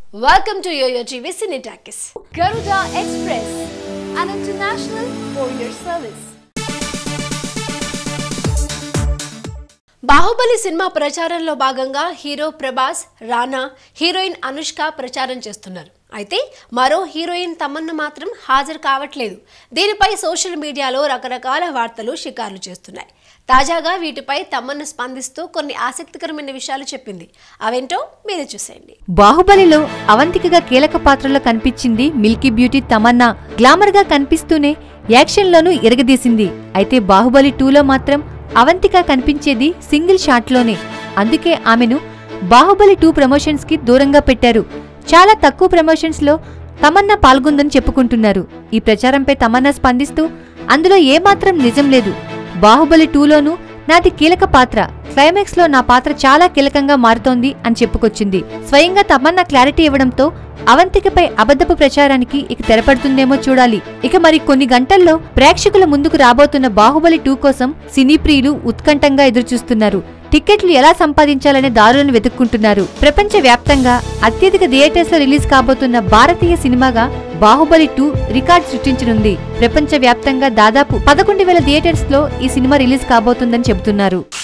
Welcome to YOYO Cine Talkies. Garuda Express, an international courier service. Baahubali సినిమా ప్రచారంలో భాగంగా hero Prabhas, Rana, heroine Anushka ప్రచారం చేస్తున్నారు. అయితే మరో హీరోయిన్ తమన్నా మాత్రం హాజరు కావట్లేదు. దీనిపై సోషల్ మీడియాలో రకరకాల వార్తలు షికార్లు చేస్తున్నాయి. తాజాగా వీటిపై తమన్నా స్పందిస్తూ కొన్ని ఆసక్తికరమైన విషయాలు చెప్పింది. అవేంటో మీరే చూసేయండి. బాహుబలిలో అవంతికగా కీలక పాత్రలో కనిపించింది మిల్కీ బ్యూటీ తమన్నా. గ్లామర్ గా కనిపిస్తూనే యాక్షన్ లోనూ ఇరగదీసింది. అయితే బాహుబలి 2లో మాత్రం అవంతిక కనిపించేది సింగిల్ షాట్లోనే. అందుకే ఆమెను బాహుబలి 2 ప్రమోషన్స్ కి దూరంగా పెట్టారు. చాలా తక్కువ ప్రమోషన్స్ లో తమన్నా పాల్గొందని చెప్పుకుంటున్నారు. ఈ ప్రచారంపై తమన్నా స్పందిస్తూ అందులో ఏమాత్రం నిజం లేదు. బాహుబలి 2లోనూ నాది కీలక పాత్ర, క్లైమాక్స్ లో నా పాత్ర చాలా కీలకంగా మారుతోంది అని చెప్పుకొచ్చింది. స్వయంగా తమన్నా క్లారిటీ ఇవ్వడంతో అవంతికపై అబద్ధపు ప్రచారానికి ఇక తెరపడుతుందేమో చూడాలి. ఇక మరి కొన్ని గంటల్లో ప్రేక్షకుల ముందుకు రాబోతున్న బాహుబలి 2 కోసం సినీ ప్రియులు ఉత్కంఠంగా ఎదురుచూస్తున్నారు. టికెట్లు ఎలా సంపాదించాలనే దారులను వెతుక్కుంటున్నారు. ప్రపంచ వ్యాప్తంగా అత్యధిక థియేటర్స్ లో రిలీజ్ కాబోతున్న భారతీయ సినిమాగా బాహుబలి 2 రికార్డు సృష్టించనుంది. ప్రపంచ వ్యాప్తంగా దాదాపు 11,000 థియేటర్స్ లో ఈ సినిమా రిలీజ్ కాబోతుందని చెబుతున్నారు.